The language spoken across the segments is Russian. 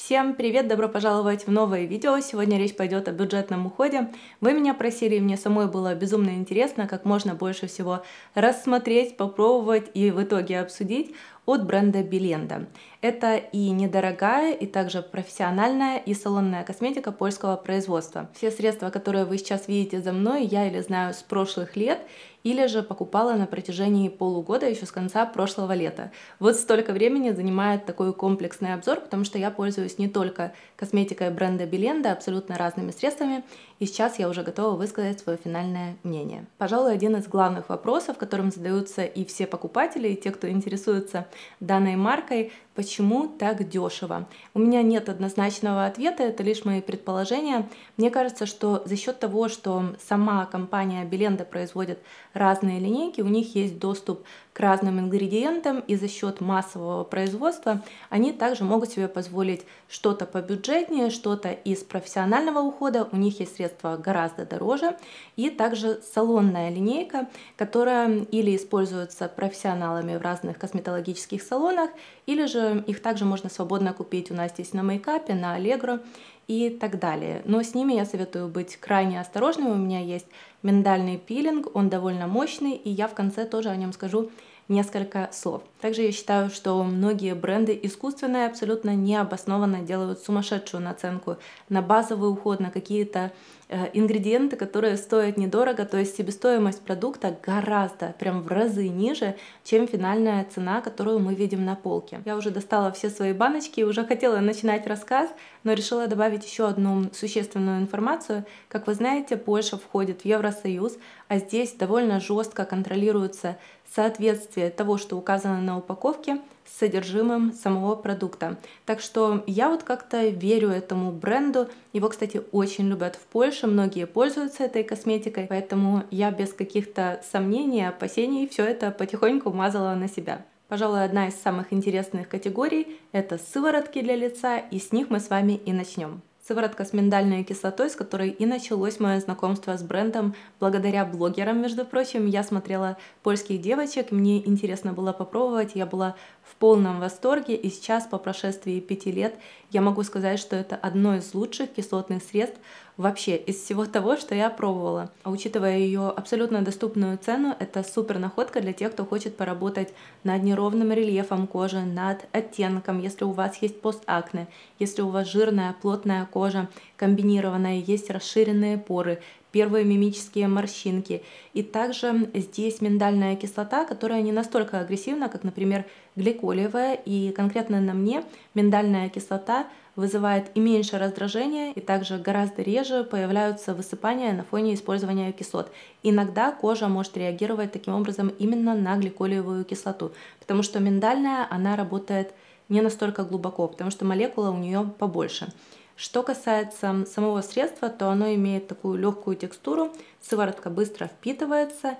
Всем привет! Добро пожаловать в новое видео. Сегодня речь пойдет о бюджетном уходе. Вы меня просили, и мне самой было безумно интересно, как можно больше всего рассмотреть, попробовать и в итоге обсудить от бренда Беленда. Это и недорогая, и также профессиональная и салонная косметика польского производства. Все средства, которые вы сейчас видите за мной, я или знаю с прошлых лет, или же покупала на протяжении полугода, еще с конца прошлого лета. Вот столько времени занимает такой комплексный обзор, потому что я пользуюсь не только косметикой бренда Беленда, абсолютно разными средствами, и сейчас я уже готова высказать свое финальное мнение. Пожалуй, один из главных вопросов, которым задаются и все покупатели, и те, кто интересуется данной маркой: почему так дешево? У меня нет однозначного ответа, это лишь мои предположения. Мне кажется, что за счет того, что сама компания Беленда производит разные линейки, у них есть доступ к разным ингредиентам, и за счет массового производства они также могут себе позволить что-то побюджетнее, что-то из профессионального ухода. У них есть средства гораздо дороже, и также салонная линейка, которая или используется профессионалами в разных косметологических салонах, или же их также можно свободно купить у нас здесь на Мейкапе, на Allegro и так далее. Но с ними я советую быть крайне осторожными. У меня есть миндальный пилинг, он довольно мощный, и я в конце тоже о нем скажу несколько слов. Также я считаю, что многие бренды искусственно и абсолютно необоснованно делают сумасшедшую наценку на базовый уход, на какие-то ингредиенты, которые стоят недорого, то есть себестоимость продукта гораздо, прям в разы ниже, чем финальная цена, которую мы видим на полке. Я уже достала все свои баночки, уже хотела начинать рассказ, но решила добавить еще одну существенную информацию. Как вы знаете, Польша входит в Евросоюз, а здесь довольно жестко контролируется соответствие того, что указано на упаковке, с содержимым самого продукта. Так что я вот как-то верю этому бренду. Его, кстати, очень любят в Польше, многие пользуются этой косметикой, поэтому я без каких-то сомнений, опасений все это потихоньку мазала на себя. Пожалуй, одна из самых интересных категорий – это сыворотки для лица, и с них мы с вами и начнем. Сыворотка с миндальной кислотой, с которой и началось мое знакомство с брендом, благодаря блогерам, между прочим. Я смотрела польских девочек, мне интересно было попробовать, я была в полном восторге, и сейчас, по прошествии 5 лет, я могу сказать, что это одно из лучших кислотных средств вообще из всего того, что я пробовала. А учитывая ее абсолютно доступную цену, это супер находка для тех, кто хочет поработать над неровным рельефом кожи, над оттенком, если у вас есть постакне, если у вас жирная, плотная кожа, комбинированная, есть расширенные поры, первые мимические морщинки. И также здесь миндальная кислота, которая не настолько агрессивна, как, например, гликолиевая, и конкретно на мне миндальная кислота вызывает и меньше раздражения, и также гораздо реже появляются высыпания на фоне использования кислот. Иногда кожа может реагировать таким образом именно на гликолиевую кислоту, потому что миндальная, она работает не настолько глубоко, потому что молекула у нее побольше. Что касается самого средства, то оно имеет такую легкую текстуру, сыворотка быстро впитывается,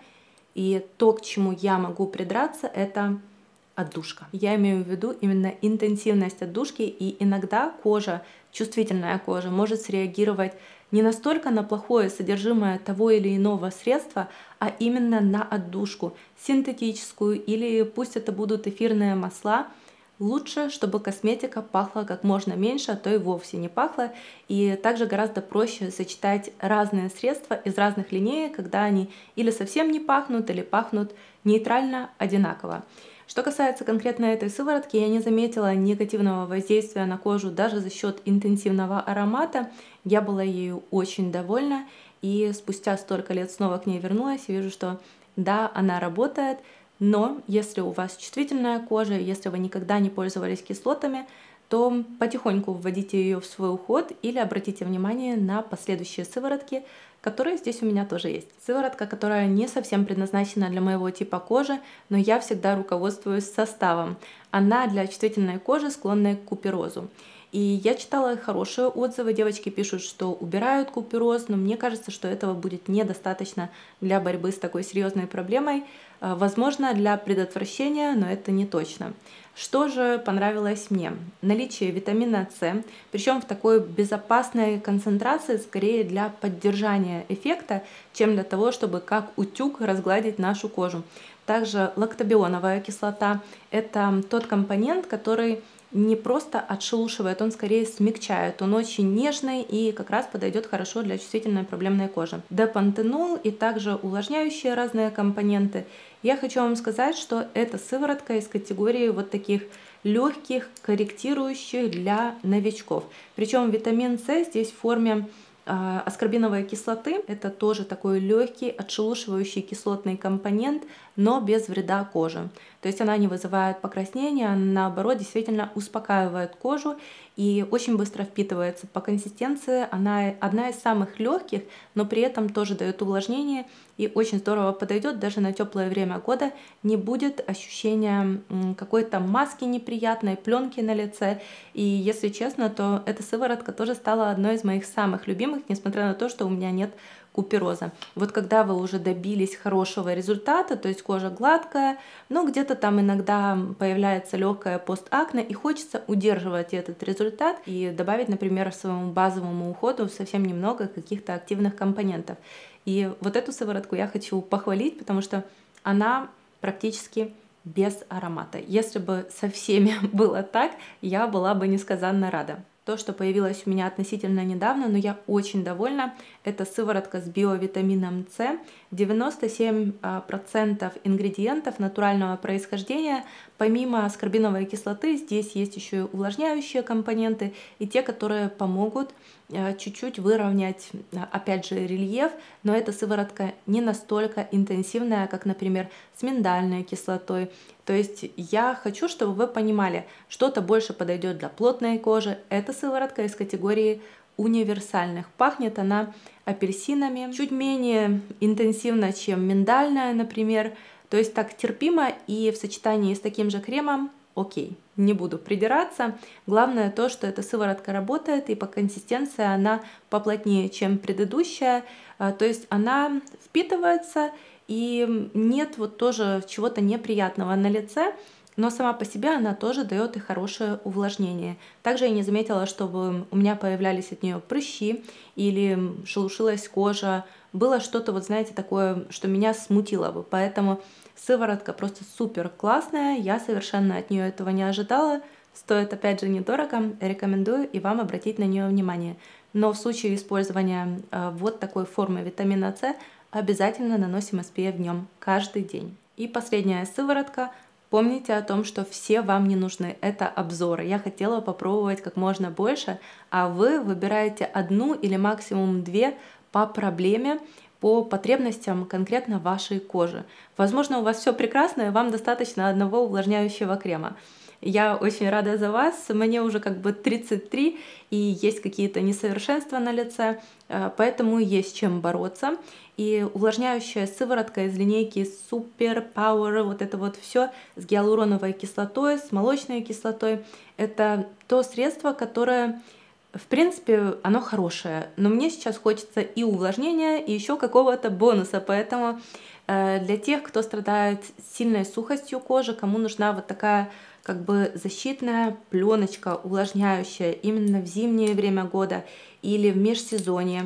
и то, к чему я могу придраться, это отдушка. Я имею в виду именно интенсивность отдушки, и иногда кожа, чувствительная кожа, может среагировать не настолько на плохое содержимое того или иного средства, а именно на отдушку, синтетическую, или пусть это будут эфирные масла. Лучше, чтобы косметика пахла как можно меньше, а то и вовсе не пахла. И также гораздо проще сочетать разные средства из разных линеек, когда они или совсем не пахнут, или пахнут нейтрально одинаково. Что касается конкретно этой сыворотки, я не заметила негативного воздействия на кожу даже за счет интенсивного аромата. Я была ею очень довольна, и спустя столько лет снова к ней вернулась и вижу, что да, она работает. Но если у вас чувствительная кожа, если вы никогда не пользовались кислотами, то потихоньку вводите ее в свой уход или обратите внимание на последующие сыворотки, которые здесь у меня тоже есть. Сыворотка, которая не совсем предназначена для моего типа кожи, но я всегда руководствуюсь составом. Она для чувствительной кожи, склонной к куперозу. И я читала хорошие отзывы, девочки пишут, что убирают купероз, но мне кажется, что этого будет недостаточно для борьбы с такой серьезной проблемой. Возможно, для предотвращения, но это не точно. Что же понравилось мне? Наличие витамина С, причем в такой безопасной концентрации, скорее для поддержания эффекта, чем для того, чтобы как утюг разгладить нашу кожу. Также лактобионовая кислота – это тот компонент, который не просто отшелушивает, он скорее смягчает. Он очень нежный и как раз подойдет хорошо для чувствительной проблемной кожи. Депантенол и также увлажняющие разные компоненты. Я хочу вам сказать, что эта сыворотка из категории вот таких легких, корректирующих для новичков. Причем витамин С здесь в форме аскорбиновой кислоты. Это тоже такой легкий, отшелушивающий кислотный компонент, но без вреда коже. То есть она не вызывает покраснения, она наоборот действительно успокаивает кожу и очень быстро впитывается. По консистенции она одна из самых легких, но при этом тоже дает увлажнение и очень здорово подойдет даже на теплое время года. Не будет ощущения какой-то маски неприятной, пленки на лице. И если честно, то эта сыворотка тоже стала одной из моих самых любимых, несмотря на то, что у меня нет купероза. Вот когда вы уже добились хорошего результата, то есть кожа гладкая, но где-то там иногда появляется легкое постакне, и хочется удерживать этот результат и добавить, например, своему базовому уходу совсем немного каких-то активных компонентов. И вот эту сыворотку я хочу похвалить, потому что она практически без аромата. Если бы со всеми было так, я была бы несказанно рада. То, что появилось у меня относительно недавно, но я очень довольна, это сыворотка с биовитамином С. 97% ингредиентов натурального происхождения. Помимо аскорбиновой кислоты, здесь есть еще и увлажняющие компоненты и те, которые помогут чуть-чуть выровнять, опять же, рельеф, но эта сыворотка не настолько интенсивная, как, например, с миндальной кислотой. То есть я хочу, чтобы вы понимали, что-то больше подойдет для плотной кожи. Эта сыворотка из категории универсальных. Пахнет она апельсинами, чуть менее интенсивно, чем миндальная, например. То есть так терпимо, и в сочетании с таким же кремом окей, не буду придираться. Главное то, что эта сыворотка работает, и по консистенции она поплотнее, чем предыдущая. То есть она впитывается, и нет вот тоже чего-то неприятного на лице, но сама по себе она тоже дает и хорошее увлажнение. Также я не заметила, чтобы у меня появлялись от нее прыщи или шелушилась кожа. Было что-то, вот знаете, такое, что меня смутило бы. Поэтому сыворотка просто супер классная, я совершенно от нее этого не ожидала. Стоит, опять же, недорого, рекомендую и вам обратить на нее внимание. Но в случае использования вот такой формы витамина С обязательно наносим SPF днем каждый день. И последняя сыворотка. Помните о том, что все вам не нужны. Это обзоры. Я хотела попробовать как можно больше, а вы выбираете одну или максимум две по проблеме, по потребностям конкретно вашей кожи. Возможно, у вас все прекрасно, и вам достаточно одного увлажняющего крема. Я очень рада за вас, мне уже как бы 33, и есть какие-то несовершенства на лице, поэтому есть чем бороться. И увлажняющая сыворотка из линейки Super Power, вот это вот все с гиалуроновой кислотой, с молочной кислотой, это то средство, которое, в принципе, оно хорошее, но мне сейчас хочется и увлажнения, и еще какого-то бонуса, поэтому для тех, кто страдает сильной сухостью кожи, кому нужна вот такая как бы защитная пленочка, увлажняющая именно в зимнее время года или в межсезонье,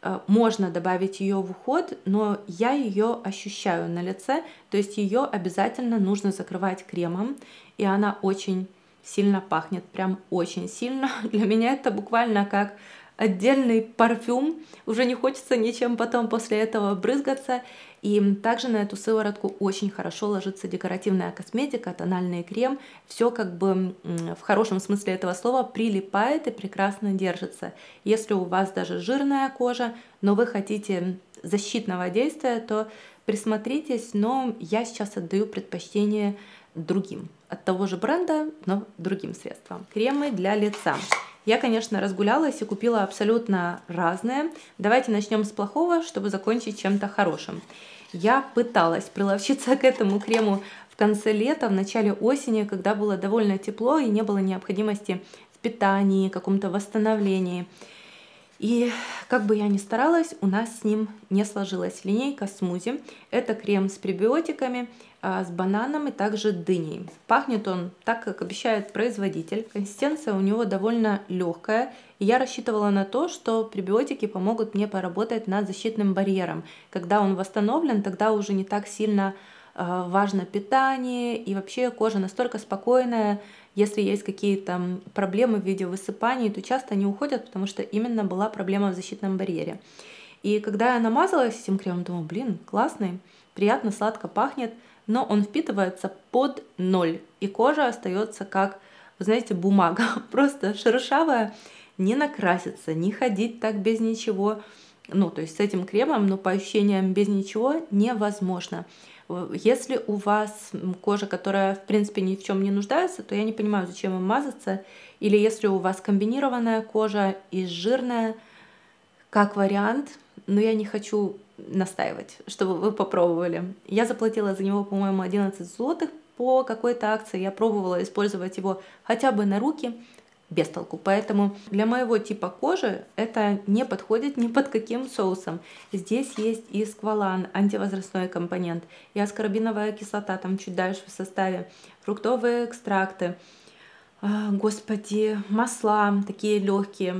можно добавить ее в уход, но я ее ощущаю на лице, то есть ее обязательно нужно закрывать кремом, и она очень сильно пахнет, прям очень сильно. Для меня это буквально как отдельный парфюм, уже не хочется ничем потом после этого брызгаться. И также на эту сыворотку очень хорошо ложится декоративная косметика, тональный крем, все как бы в хорошем смысле этого слова прилипает и прекрасно держится. Если у вас даже жирная кожа, но вы хотите защитного действия, то присмотритесь, но я сейчас отдаю предпочтение другим, от того же бренда, но другим средствам. Кремы для лица. Я, конечно, разгулялась и купила абсолютно разные. Давайте начнем с плохого, чтобы закончить чем-то хорошим. Я пыталась приловчиться к этому крему в конце лета, в начале осени, когда было довольно тепло и не было необходимости в питании, каком-то восстановлении. И как бы я ни старалась, у нас с ним не сложилась. Линейка смузи. Это крем с пребиотиками, с бананом и также дыней. Пахнет он так, как обещает производитель. Консистенция у него довольно легкая. И я рассчитывала на то, что пребиотики помогут мне поработать над защитным барьером. Когда он восстановлен, тогда уже не так сильно важно питание. И вообще кожа настолько спокойная. если есть какие-то проблемы в виде высыпаний, то часто они уходят, потому что именно была проблема в защитном барьере. И когда я намазалась этим кремом, думаю, блин, классный, приятно, сладко пахнет, но он впитывается под 0, и кожа остается как, вы знаете, бумага, просто шершавая, не накраситься, не ходить так без ничего. Ну, то есть с этим кремом, но по ощущениям без ничего невозможно. Если у вас кожа, которая, в принципе, ни в чем не нуждается, то я не понимаю, зачем им мазаться. Или если у вас комбинированная кожа и жирная, как вариант, но я не хочу настаивать, чтобы вы попробовали. Я заплатила за него, по-моему, 11 злотых по какой-то акции. Я пробовала использовать его хотя бы на руки, без толку. Поэтому для моего типа кожи это не подходит ни под каким соусом. Здесь есть и сквалан, антивозрастной компонент, и аскорбиновая кислота, там чуть дальше в составе, фруктовые экстракты, господи, масла такие легкие.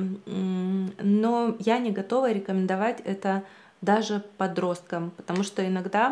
Но я не готова рекомендовать это даже подросткам, потому что иногда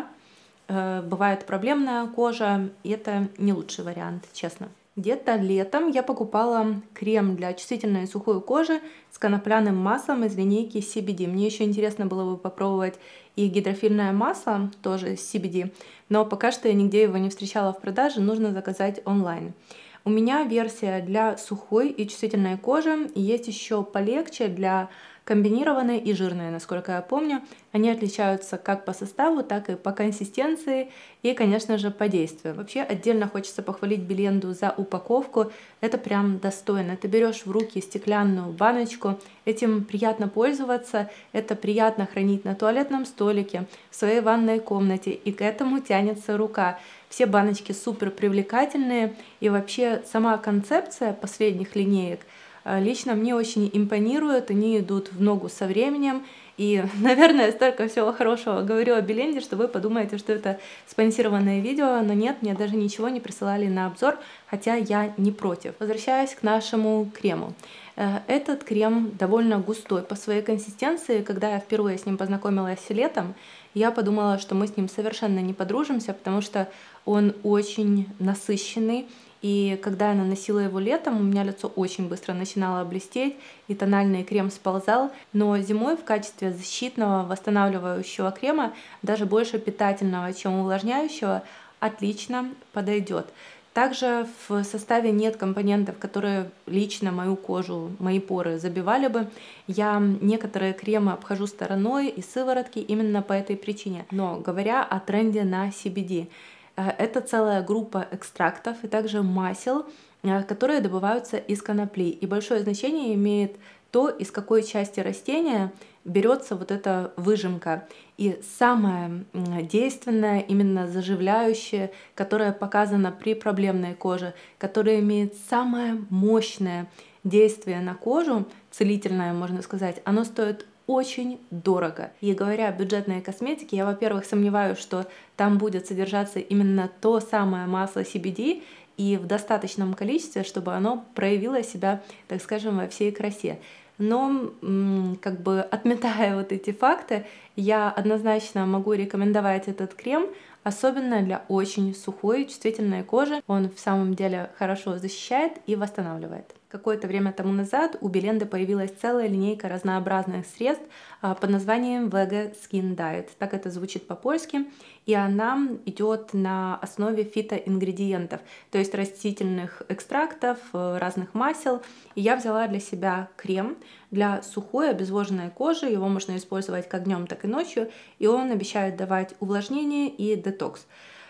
бывает проблемная кожа, и это не лучший вариант, честно. Где-то летом я покупала крем для чувствительной и сухой кожи с конопляным маслом из линейки CBD. Мне еще интересно было бы попробовать и гидрофильное масло, тоже с CBD, но пока что я нигде его не встречала в продаже, нужно заказать онлайн. У меня версия для сухой и чувствительной кожи, и есть еще полегче для комбинированной и жирной, насколько я помню. Они отличаются как по составу, так и по консистенции и, конечно же, по действию. Вообще отдельно хочется похвалить Беленду за упаковку. Это прям достойно. Ты берешь в руки стеклянную баночку, этим приятно пользоваться, это приятно хранить на туалетном столике, в своей ванной комнате, и к этому тянется рука. Все баночки супер привлекательные, и вообще сама концепция последних линеек лично мне очень импонирует, они идут в ногу со временем, и, наверное, столько всего хорошего говорю о Беленде, что вы подумаете, что это спонсированное видео, но нет, мне даже ничего не присылали на обзор, хотя я не против. Возвращаясь к нашему крему. Этот крем довольно густой по своей консистенции. Когда я впервые с ним познакомилась летом, я подумала, что мы с ним совершенно не подружимся, потому что он очень насыщенный. И когда я наносила его летом, у меня лицо очень быстро начинало блестеть, и тональный крем сползал. Но зимой в качестве защитного восстанавливающего крема, даже больше питательного, чем увлажняющего, отлично подойдет. Также в составе нет компонентов, которые лично мою кожу, мои поры забивали бы. Я некоторые кремы обхожу стороной и сыворотки именно по этой причине. Но говоря о тренде на CBD, это целая группа экстрактов и также масел, которые добываются из конопли. И большое значение имеет то, из какой части растения берется вот эта выжимка. И самое действенное, именно заживляющее, которое показано при проблемной коже, которое имеет самое мощное действие на кожу, целительное, можно сказать, оно стоит очень дорого. И говоря о бюджетной косметике, я, во-первых, сомневаюсь, что там будет содержаться именно то самое масло CBD и в достаточном количестве, чтобы оно проявило себя, так скажем, во всей красе. Но как бы отметая вот эти факты, я однозначно могу рекомендовать этот крем, особенно для очень сухой, чувствительной кожи. Он в самом деле хорошо защищает и восстанавливает. Какое-то время тому назад у Беленды появилась целая линейка разнообразных средств под названием Vega Skin Diet. Так это звучит по-польски. И она идет на основе фитоингредиентов, то есть растительных экстрактов, разных масел. И я взяла для себя крем для сухой обезвоженной кожи. Его можно использовать как днем, так и ночью. И он обещает давать увлажнение и детокс.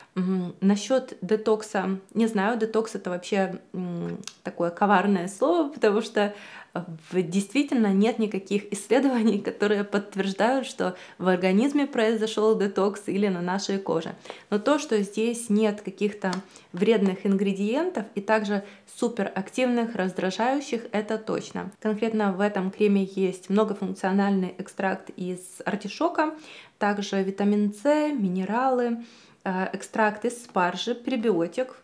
Насчет детокса, не знаю, детокс это вообще такое коварное слово, потому что действительно нет никаких исследований, которые подтверждают, что в организме произошел детокс или на нашей коже. Но то, что здесь нет каких-то вредных ингредиентов и также суперактивных, раздражающих, это точно. Конкретно в этом креме есть многофункциональный экстракт из артишока, также витамин С, минералы, экстракт из спаржи, пребиотик.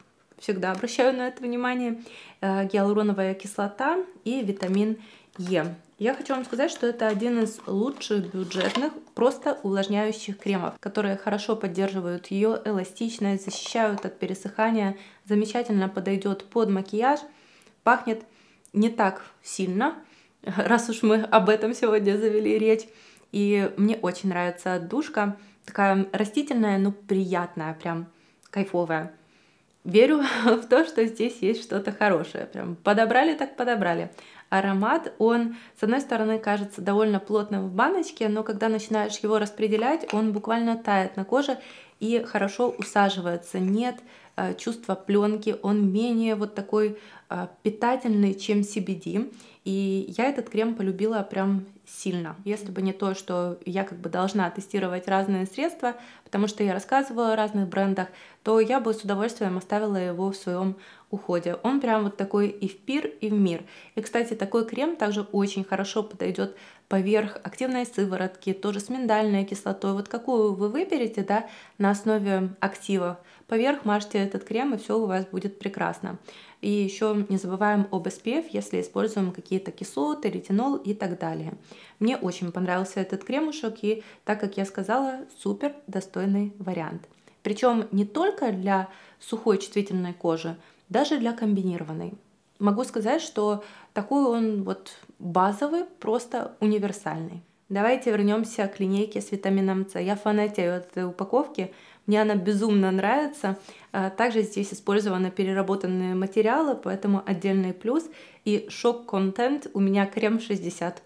всегда обращаю на это внимание, гиалуроновая кислота и витамин Е. Я хочу вам сказать, что это один из лучших бюджетных, просто увлажняющих кремов, которые хорошо поддерживают ее эластичность, защищают от пересыхания, замечательно подойдет под макияж, пахнет не так сильно, раз уж мы об этом сегодня завели речь. И мне очень нравится отдушка, такая растительная, но приятная, прям кайфовая. Верю в то, что здесь есть что-то хорошее. Прям подобрали так подобрали. Аромат, он, с одной стороны, кажется довольно плотным в баночке, но когда начинаешь его распределять, он буквально тает на коже и хорошо усаживается. Нет чувства пленки, он менее вот такой питательный, чем CBD. И я этот крем полюбила прям сильно. Если бы не то, что я как бы должна тестировать разные средства, потому что я рассказывала о разных брендах, то я бы с удовольствием оставила его в своем уходе. Он прям вот такой и в пир, и в мир. И, кстати, такой крем также очень хорошо подойдет поверх активной сыворотки, тоже с миндальной кислотой. Вот какую вы выберете, да, на основе активов. Поверх мажьте этот крем, и все у вас будет прекрасно. И еще не забываем об SPF, если используем какие-то кислоты, ретинол и так далее. Мне очень понравился этот кремушек, и, так как я сказала, супер достойный вариант. Причем не только для сухой чувствительной кожи, даже для комбинированной. Могу сказать, что такой он вот базовый, просто универсальный. Давайте вернемся к линейке с витамином С. Я фанатею от этой упаковки, мне она безумно нравится. Также здесь использованы переработанные материалы, поэтому отдельный плюс. И шок-контент у меня крем 60+.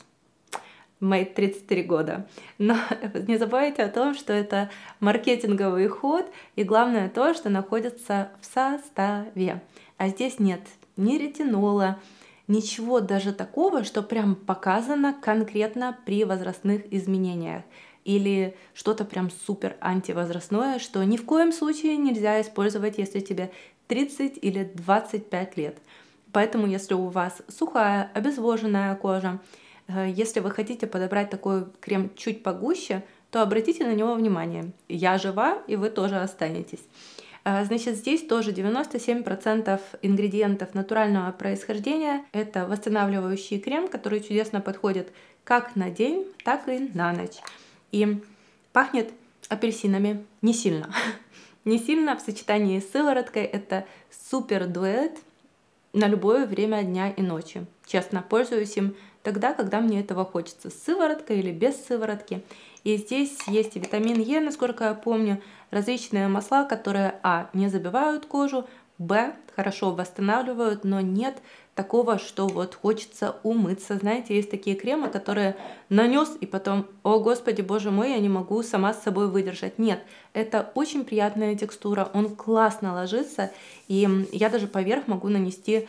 Мои 33 года. Но не забывайте о том, что это маркетинговый ход, и главное то, что находится в составе. А здесь нет ни ретинола, ничего даже такого, что прям показано конкретно при возрастных изменениях. Или что-то прям супер антивозрастное, что ни в коем случае нельзя использовать, если тебе 30 или 25 лет. Поэтому, если у вас сухая, обезвоженная кожа, если вы хотите подобрать такой крем чуть погуще, то обратите на него внимание. Я жива, и вы тоже останетесь. Значит, здесь тоже 97% ингредиентов натурального происхождения. Это восстанавливающий крем, который чудесно подходит как на день, так и на ночь. И пахнет апельсинами не сильно. Не сильно в сочетании с сывороткой. Это супер дуэт на любое время дня и ночи. Честно, пользуюсь им тогда, когда мне этого хочется. С сывороткой или без сыворотки. И здесь есть и витамин Е, насколько я помню, различные масла, которые не забивают кожу, хорошо восстанавливают, но нет такого, что вот хочется умыться. Знаете, есть такие кремы, которые нанес и потом, о господи, боже мой, я не могу сама с собой выдержать. Нет, это очень приятная текстура, он классно ложится, и я даже поверх могу нанести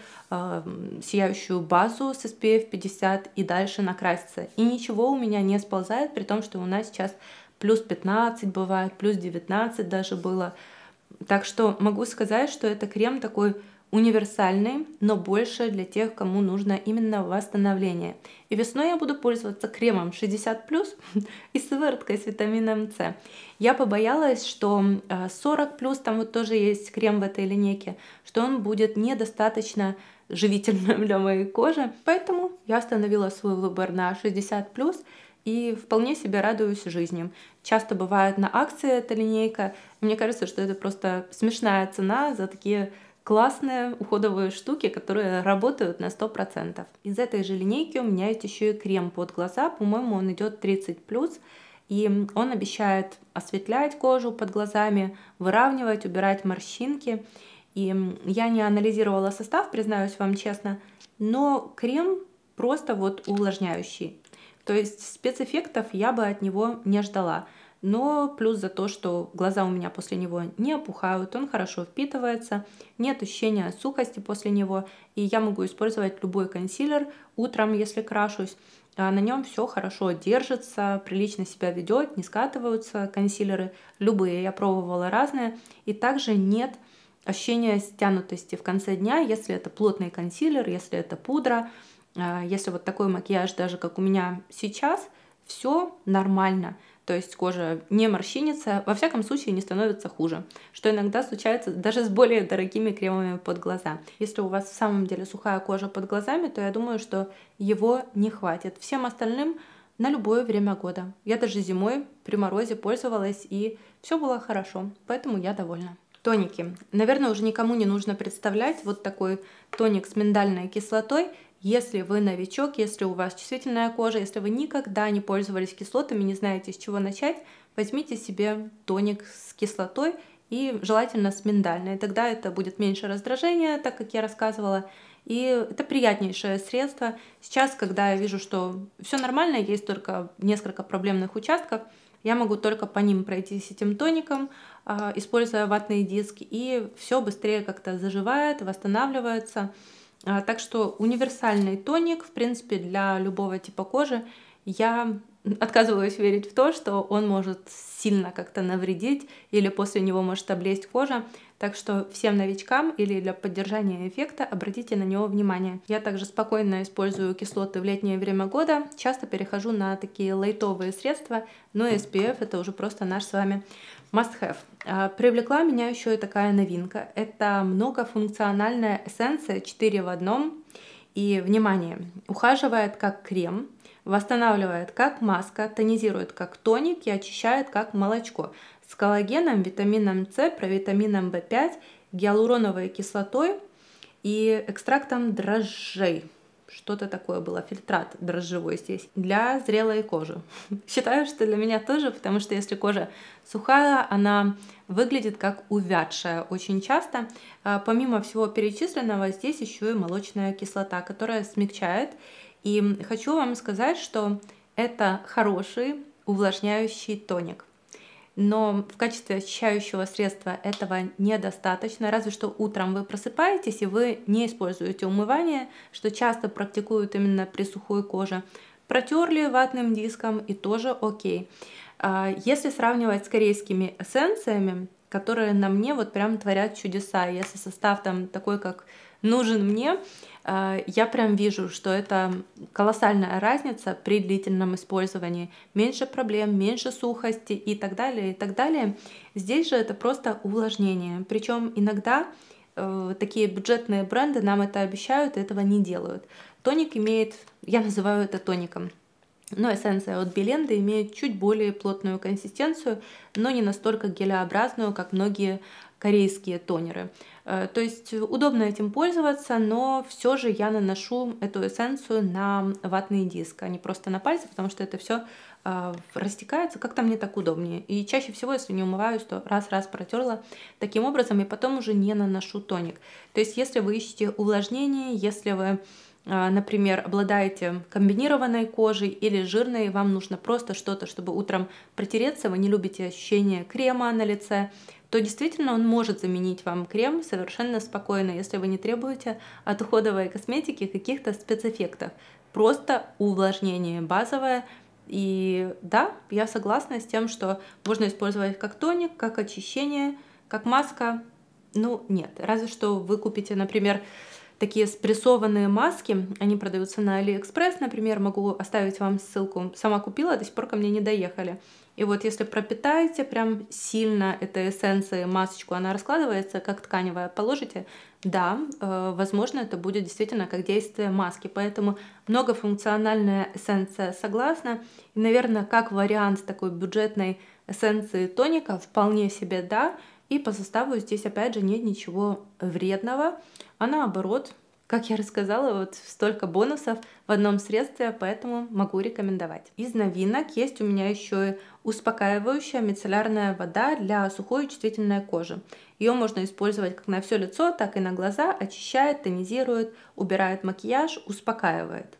сияющую базу с SPF 50 и дальше накраситься. И ничего у меня не сползает, при том, что у нас сейчас плюс 15 бывает, плюс 19 даже было. Так что могу сказать, что это крем такой универсальный, но больше для тех, кому нужно именно восстановление. И весной я буду пользоваться кремом 60+, и сывороткой с витамином С. Я побоялась, что 40+, там вот тоже есть крем в этой линейке, что он будет недостаточно живительным для моей кожи. Поэтому я остановила свой выбор на 60+, и вполне себе радуюсь жизни. Часто бывает на акции эта линейка. Мне кажется, что это просто смешная цена за такие классные уходовые штуки, которые работают на 100%. Из этой же линейки у меня есть еще и крем под глаза. По-моему, он идет 30+. И он обещает осветлять кожу под глазами, выравнивать, убирать морщинки. И я не анализировала состав, признаюсь вам честно, но крем просто вот увлажняющий. То есть спецэффектов я бы от него не ждала. Но плюс за то, что глаза у меня после него не опухают, он хорошо впитывается, нет ощущения сухости после него, и я могу использовать любой консилер утром, если крашусь. На нем все хорошо держится, прилично себя ведет, не скатываются консилеры, любые, я пробовала разные, и также нет ощущения стянутости в конце дня, если это плотный консилер, если это пудра. Если вот такой макияж, даже как у меня сейчас, все нормально. то есть кожа не морщинится, во всяком случае не становится хуже, что иногда случается даже с более дорогими кремами под глаза. Если у вас в самом деле сухая кожа под глазами, то я думаю, что его не хватит. Всем остальным на любое время года. Я даже зимой при морозе пользовалась, и все было хорошо, поэтому я довольна. Тоники. Наверное, уже никому не нужно представлять вот такой тоник с миндальной кислотой. Если вы новичок, если у вас чувствительная кожа, если вы никогда не пользовались кислотами, не знаете, с чего начать, возьмите себе тоник с кислотой и желательно с миндальной. Тогда это будет меньше раздражения, так как я рассказывала, и это приятнейшее средство. Сейчас, когда я вижу, что все нормально, есть только несколько проблемных участков, я могу только по ним пройтись этим тоником, используя ватные диски, и все быстрее как-то заживает, восстанавливается. Так что универсальный тоник, в принципе, для любого типа кожи. Я отказываюсь верить в то, что он может сильно как-то навредить или после него может облезть кожа. Так что всем новичкам или для поддержания эффекта обратите на него внимание. Я также спокойно использую кислоты в летнее время года. Часто перехожу на такие лайтовые средства, но SPF это уже просто наш с вами must-have. Привлекла меня еще и такая новинка. Это многофункциональная эссенция 4 в 1. И, внимание, ухаживает как крем, восстанавливает как маска, тонизирует как тоник и очищает как молочко. С коллагеном, витамином С, провитамином В5, гиалуроновой кислотой и экстрактом дрожжей. Что-то такое было, фильтрат дрожжевой здесь, для зрелой кожи. Считаю, что для меня тоже, потому что если кожа сухая, она выглядит как увядшая очень часто. Помимо всего перечисленного, здесь еще и молочная кислота, которая смягчает. И хочу вам сказать, что это хороший увлажняющий тоник. Но в качестве очищающего средства этого недостаточно, разве что утром вы просыпаетесь и вы не используете умывание, что часто практикуют именно при сухой коже. Протерли ватным диском и тоже окей. Если сравнивать с корейскими эссенциями, которые на мне вот прям творят чудеса, если состав там такой, как нужен мне, я прям вижу, что это колоссальная разница при длительном использовании. Меньше проблем, меньше сухости и так далее, и так далее. Здесь же это просто увлажнение. Причем иногда такие бюджетные бренды нам это обещают и этого не делают. Тоник имеет, я называю это тоником, но эссенция от Беленды имеет чуть более плотную консистенцию, но не настолько гелеобразную, как многие корейские тонеры. То есть удобно этим пользоваться, но все же я наношу эту эссенцию на ватный диск, а не просто на пальцы, потому что это все растекается, как-то мне так удобнее. И чаще всего, если не умываюсь, то раз-раз протерла таким образом, и потом уже не наношу тоник. То есть если вы ищете увлажнение, если вы, например, обладаете комбинированной кожей или жирной, вам нужно просто что-то, чтобы утром протереться, вы не любите ощущение крема на лице, то действительно он может заменить вам крем совершенно спокойно, если вы не требуете от уходовой косметики каких-то спецэффектов. Просто увлажнение базовое. И да, я согласна с тем, что можно использовать как тоник, как очищение, как маска. Ну нет, разве что вы купите, например, такие спрессованные маски, они продаются на AliExpress, например, могу оставить вам ссылку. Сама купила, до сих пор ко мне не доехали. И вот если пропитаете прям сильно этой эссенцией масочку, она раскладывается как тканевая, положите, да, возможно, это будет действительно как действие маски. Поэтому многофункциональная эссенция согласна. И, наверное, как вариант такой бюджетной эссенции тоника вполне себе да. И по составу здесь опять же нет ничего вредного, а наоборот, как я рассказала, вот столько бонусов в одном средстве, поэтому могу рекомендовать. Из новинок есть у меня еще и успокаивающая мицеллярная вода для сухой и чувствительной кожи. Ее можно использовать как на все лицо, так и на глаза, очищает, тонизирует, убирает макияж, успокаивает.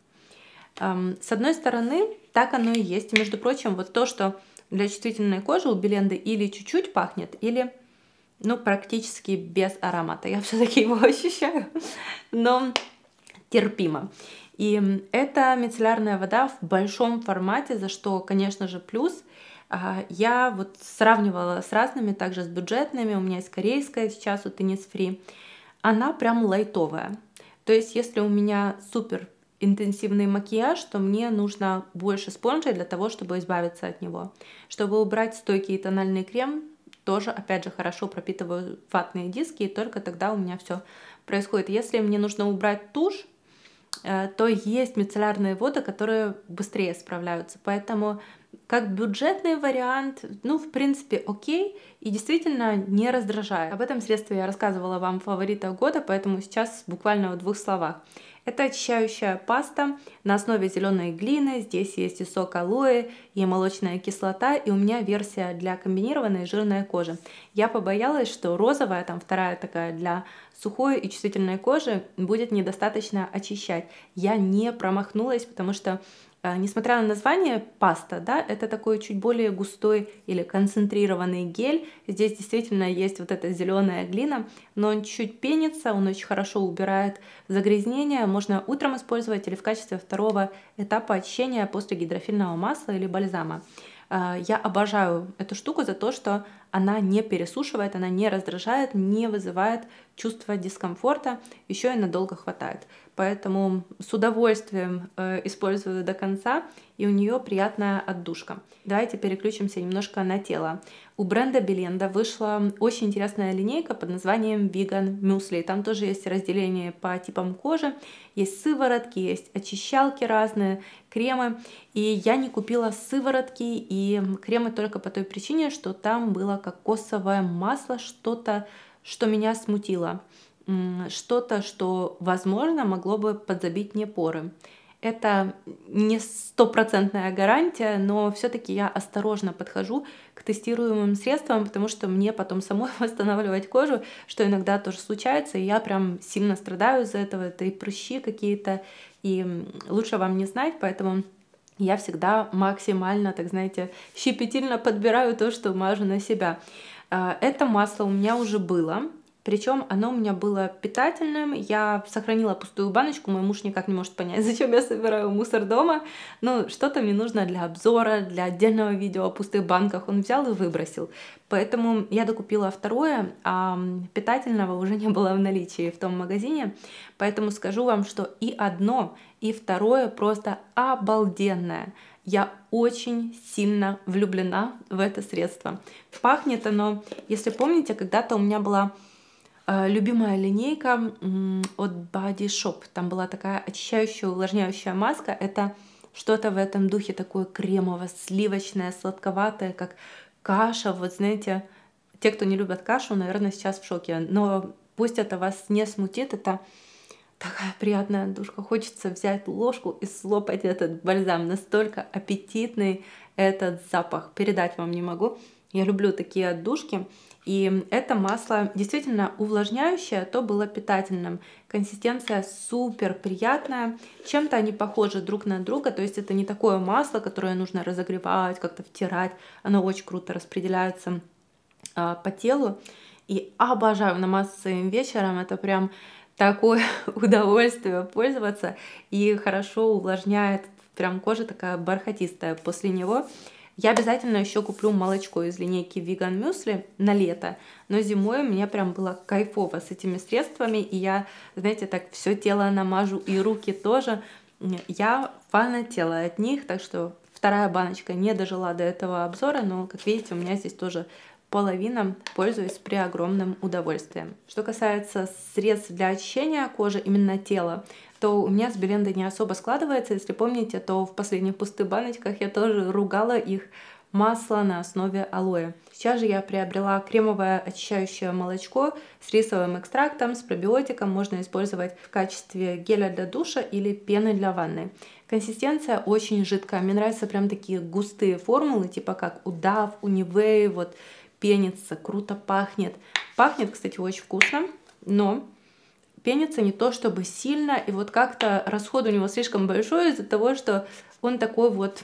С одной стороны, так оно и есть. Между прочим, вот то, что для чувствительной кожи у Беленды или чуть-чуть пахнет, или практически без аромата. Я все-таки его ощущаю, но терпимо. И это мицеллярная вода в большом формате, за что, конечно же, плюс. Я вот сравнивала с разными, также с бюджетными. У меня есть корейская сейчас у Innisfree. Она прям лайтовая. То есть, если у меня супер интенсивный макияж, то мне нужно больше спонжа для того, чтобы избавиться от него. Чтобы убрать стойкий тональный крем, тоже, опять же, хорошо пропитываю ватные диски, и только тогда у меня все происходит. Если мне нужно убрать тушь, то есть мицеллярные воды, которые быстрее справляются. Поэтому как бюджетный вариант, ну, в принципе, окей, и действительно не раздражает. Об этом средстве я рассказывала вам в фаворитах года, поэтому сейчас буквально в 2 словах. Это очищающая паста на основе зеленой глины. Здесь есть и сок алоэ, и молочная кислота, и у меня версия для комбинированной жирной кожи. Я побоялась, что розовая, там вторая такая для сухой и чувствительной кожи, будет недостаточно очищать. Я не промахнулась, потому что несмотря на название паста, да, это такой чуть более густой или концентрированный гель. Здесь действительно есть вот эта зеленая глина, но он чуть пенится, он очень хорошо убирает загрязнения. Можно утром использовать или в качестве второго этапа очищения после гидрофильного масла или бальзама. Я обожаю эту штуку за то, что она не пересушивает, она не раздражает, не вызывает чувство дискомфорта, еще и надолго хватает. Поэтому с удовольствием использую до конца, и у нее приятная отдушка. Давайте переключимся немножко на тело. У бренда Беленда вышла очень интересная линейка под названием Vegan Muesli. Там тоже есть разделение по типам кожи, есть сыворотки, есть очищалки разные, кремы. И я не купила сыворотки и кремы только по той причине, что там было кокосовое масло, что-то, что меня смутило. Что-то, что, возможно, могло бы подзабить мне поры. Это не стопроцентная гарантия, но все-таки я осторожно подхожу к тестируемым средствам, потому что мне потом самой восстанавливать кожу, что иногда тоже случается, и я прям сильно страдаю из-за этого, это и прыщи какие-то, и лучше вам не знать, поэтому я всегда максимально, так знаете, щепетильно подбираю то, что мажу на себя. Это масло у меня уже было. Причем оно у меня было питательным, я сохранила пустую баночку, мой муж никак не может понять, зачем я собираю мусор дома. Ну, что-то мне нужно для обзора, для отдельного видео о пустых банках, он взял и выбросил. Поэтому я докупила второе, а питательного уже не было в наличии в том магазине. Поэтому скажу вам, что и одно, и второе просто обалденное. Я очень сильно влюблена в это средство. Пахнет оно, если помните, когда-то у меня была любимая линейка от Body Shop. Там была такая очищающая, увлажняющая маска. Это что-то в этом духе такое кремово-сливочное, сладковатое, как каша. Вот знаете, те, кто не любят кашу, наверное, сейчас в шоке. Но пусть это вас не смутит, это такая приятная отдушка. Хочется взять ложку и слопать этот бальзам. Настолько аппетитный этот запах. Передать вам не могу. Я люблю такие отдушки. И это масло действительно увлажняющее, то было питательным. Консистенция супер приятная. Чем-то они похожи друг на друга. То есть это не такое масло, которое нужно разогревать, как-то втирать. Оно очень круто распределяется по телу. И обожаю намазаться им вечером. Это прям такое удовольствие пользоваться. И хорошо увлажняет. Прям кожа такая бархатистая после него. Я обязательно еще куплю молочко из линейки Vegan Muesli на лето, но зимой у меня прям было кайфово с этими средствами, и я, знаете, так все тело намажу, и руки тоже. Я фанатела от них, так что вторая баночка не дожила до этого обзора, но, как видите, у меня здесь тоже половина, пользуюсь при огромном удовольствием. Что касается средств для очищения кожи, именно тела, то у меня с Белендой не особо складывается. Если помните, то в последних пустых баночках я тоже ругала их масло на основе алоэ. Сейчас же я приобрела кремовое очищающее молочко с рисовым экстрактом, с пробиотиком. Можно использовать в качестве геля для душа или пены для ванны. Консистенция очень жидкая. Мне нравятся прям такие густые формулы, типа как у Dove, у Nivea, вот пенится, круто пахнет. Пахнет, кстати, очень вкусно, но пенится не то чтобы сильно, и вот как-то расход у него слишком большой из-за того, что он такой вот,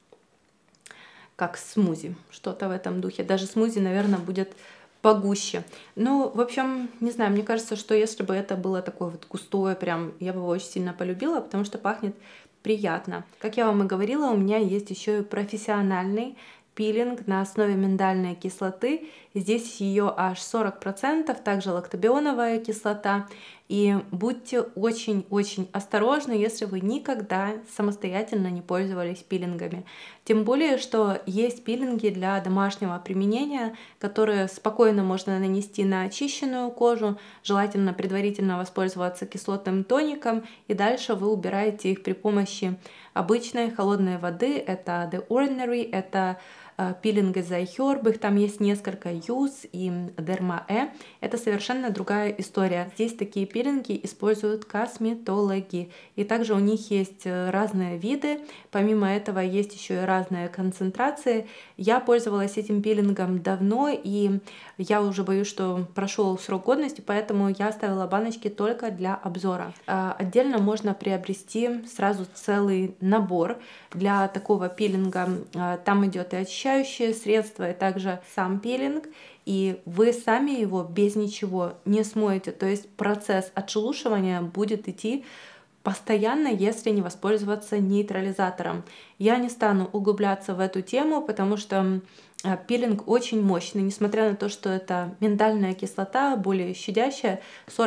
как смузи, что-то в этом духе. Даже смузи, наверное, будет погуще. Ну, в общем, не знаю, мне кажется, что если бы это было такое вот густое, прям, я бы его очень сильно полюбила, потому что пахнет приятно. Как я вам и говорила, у меня есть еще и профессиональный пилинг на основе миндальной кислоты. Здесь ее аж 40%, также лактобионовая кислота. И будьте очень-очень осторожны, если вы никогда самостоятельно не пользовались пилингами. Тем более, что есть пилинги для домашнего применения, которые спокойно можно нанести на очищенную кожу, желательно предварительно воспользоваться кислотным тоником, и дальше вы убираете их при помощи обычной холодной воды. Это The Ordinary, это пилинг из iHerb, их там есть несколько, Use и Derma-E. Это совершенно другая история. Здесь такие пилинги используют косметологи. И также у них есть разные виды. Помимо этого есть еще и разные концентрации. Я пользовалась этим пилингом давно, и я уже боюсь, что прошел срок годности, поэтому я оставила баночки только для обзора. Отдельно можно приобрести сразу целый набор для такого пилинга. Там идет и очищающее средство, и также сам пилинг, и вы сами его без ничего не смоете. То есть процесс отшелушивания будет идти постоянно, если не воспользоваться нейтрализатором. Я не стану углубляться в эту тему, потому что пилинг очень мощный, несмотря на то, что это миндальная кислота, более щадящая,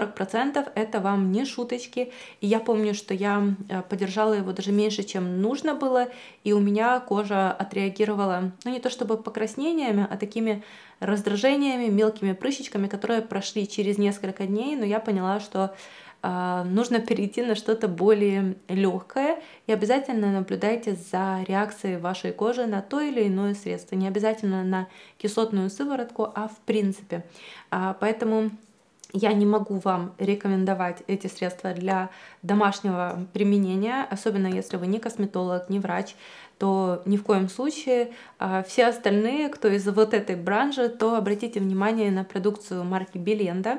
40% это вам не шуточки. И я помню, что я подержала его даже меньше, чем нужно было, и у меня кожа отреагировала, ну не то чтобы покраснениями, а такими раздражениями, мелкими прыщичками, которые прошли через несколько дней, но я поняла, что нужно перейти на что-то более легкое, и обязательно наблюдайте за реакцией вашей кожи на то или иное средство. Не обязательно на кислотную сыворотку, а в принципе. Поэтому я не могу вам рекомендовать эти средства для домашнего применения, особенно если вы не косметолог, не врач, то ни в коем случае. Все остальные, кто из вот этой бранжи, то обратите внимание на продукцию марки Беленда.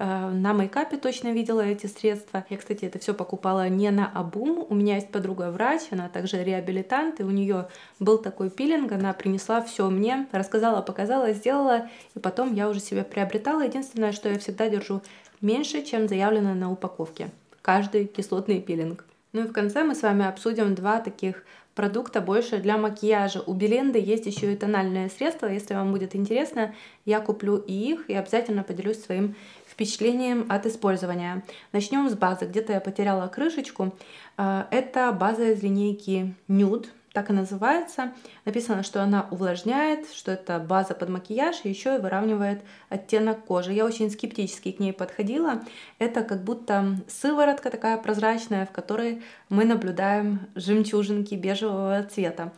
На мейкапе точно видела эти средства. Я, кстати, это все покупала не на обум. У меня есть подруга врач, она также реабилитант, и у нее был такой пилинг, она принесла все мне, рассказала, показала, сделала, и потом я уже себе приобретала. Единственное, что я всегда держу меньше, чем заявлено на упаковке. Каждый кислотный пилинг. Ну и в конце мы с вами обсудим два таких продукта больше для макияжа. У Беленды есть еще и тональные средства. Если вам будет интересно, я куплю и их, и обязательно поделюсь своим впечатлением от использования. Начнем с базы. Где-то я потеряла крышечку. Это база из линейки Nude, так и называется. Написано, что она увлажняет, что это база под макияж, и еще и выравнивает оттенок кожи. Я очень скептически к ней подходила. Это как будто сыворотка такая прозрачная, в которой мы наблюдаем жемчужинки бежевого цвета.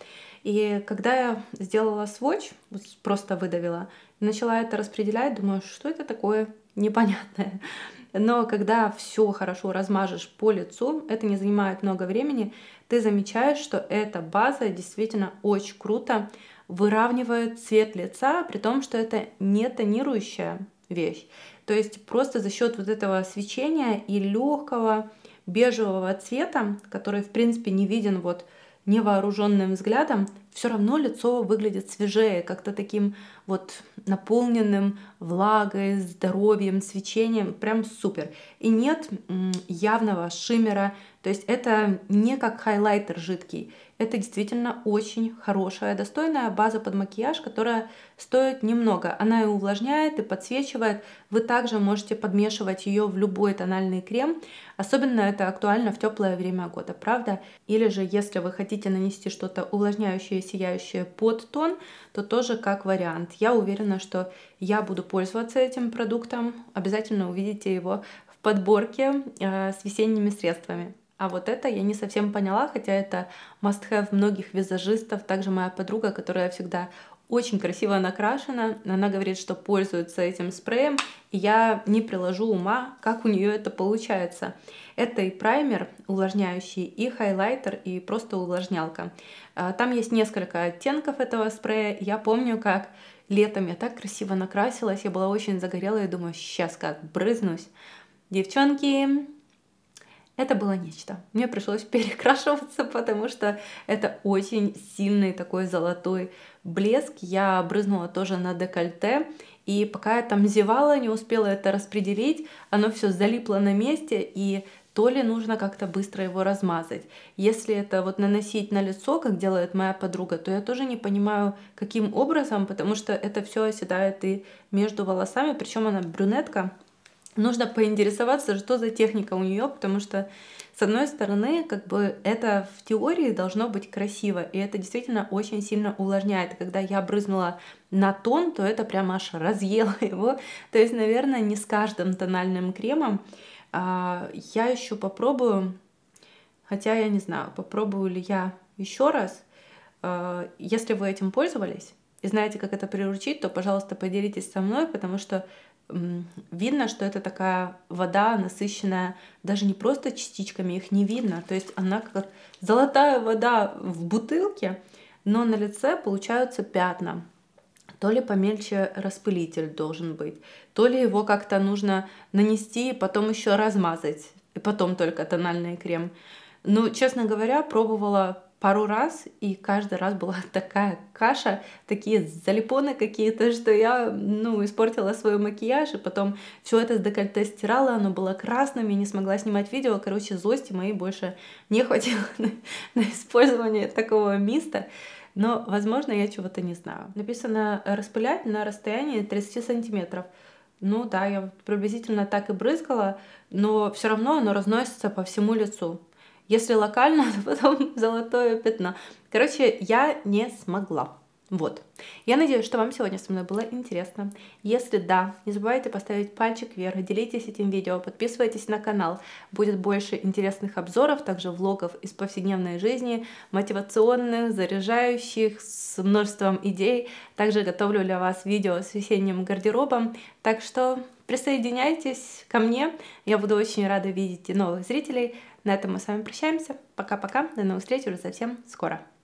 И когда я сделала свотч, просто выдавила, начала это распределять, думаю, что это такое непонятное. Но когда все хорошо размажешь по лицу, это не занимает много времени, ты замечаешь, что эта база действительно очень круто выравнивает цвет лица, при том, что это не тонирующая вещь. То есть просто за счет вот этого свечения и легкого бежевого цвета, который в принципе не виден вот невооруженным взглядом, все равно лицо выглядит свежее, как-то таким вот наполненным влагой, здоровьем, свечением, прям супер. И нет явного шиммера, то есть это не как хайлайтер жидкий, это действительно очень хорошая, достойная база под макияж, которая стоит немного. Она и увлажняет, и подсвечивает. Вы также можете подмешивать ее в любой тональный крем. Особенно это актуально в теплое время года, правда? Или же, если вы хотите нанести что-то увлажняющее, сияющее под тон, то тоже как вариант. Я уверена, что я буду пользоваться этим продуктом. Обязательно увидите его в подборке с весенними средствами. А вот это я не совсем поняла, хотя это must-have многих визажистов. Также моя подруга, которая всегда очень красиво накрашена, она говорит, что пользуется этим спреем, и я не приложу ума, как у нее это получается. Это и праймер увлажняющий, и хайлайтер, и просто увлажнялка. Там есть несколько оттенков этого спрея. Я помню, как летом я так красиво накрасилась, я была очень загорелая, и думаю, сейчас как брызнусь. Девчонки, это было нечто. Мне пришлось перекрашиваться, потому что это очень сильный такой золотой блеск. Я брызнула тоже на декольте, и пока я там зевала, не успела это распределить, оно все залипло на месте, и то ли нужно как-то быстро его размазать. Если это вот наносить на лицо, как делает моя подруга, то я тоже не понимаю, каким образом, потому что это все оседает и между волосами, причем она брюнетка. нужно поинтересоваться, что за техника у нее, потому что, с одной стороны, как бы это в теории должно быть красиво, и это действительно очень сильно увлажняет. Когда я брызнула на тон, то это прям аж разъело его. То есть, наверное, не с каждым тональным кремом. Я еще попробую, хотя я не знаю, попробую ли я еще раз. Если вы этим пользовались и знаете, как это приручить, то, пожалуйста, поделитесь со мной, потому что видно, что это такая вода насыщенная даже не просто частичками, их не видно. То есть она как золотая вода в бутылке, но на лице получаются пятна. То ли помельче распылитель должен быть, то ли его как-то нужно нанести, потом еще размазать, и потом только тональный крем. Ну, честно говоря, пробовала пару раз, и каждый раз была такая каша, такие залипоны какие-то, что я, испортила свой макияж, и потом все это с декольте стирала, оно было красным, я не смогла снимать видео, короче, злости моей больше не хватило на использование такого миста. Но, возможно, я чего-то не знаю. Написано распылять на расстоянии 30 сантиметров. Ну да, я приблизительно так и брызгала, но все равно оно разносится по всему лицу. Если локально, то потом золотое пятно. Короче, я не смогла. Вот. Я надеюсь, что вам сегодня со мной было интересно. Если да, не забывайте поставить пальчик вверх, делитесь этим видео, подписывайтесь на канал. Будет больше интересных обзоров, также влогов из повседневной жизни, мотивационных, заряжающих, с множеством идей. Также готовлю для вас видео с весенним гардеробом. Так что присоединяйтесь ко мне. Я буду очень рада видеть новых зрителей. На этом мы с вами прощаемся. Пока-пока. До новых встреч уже совсем скоро.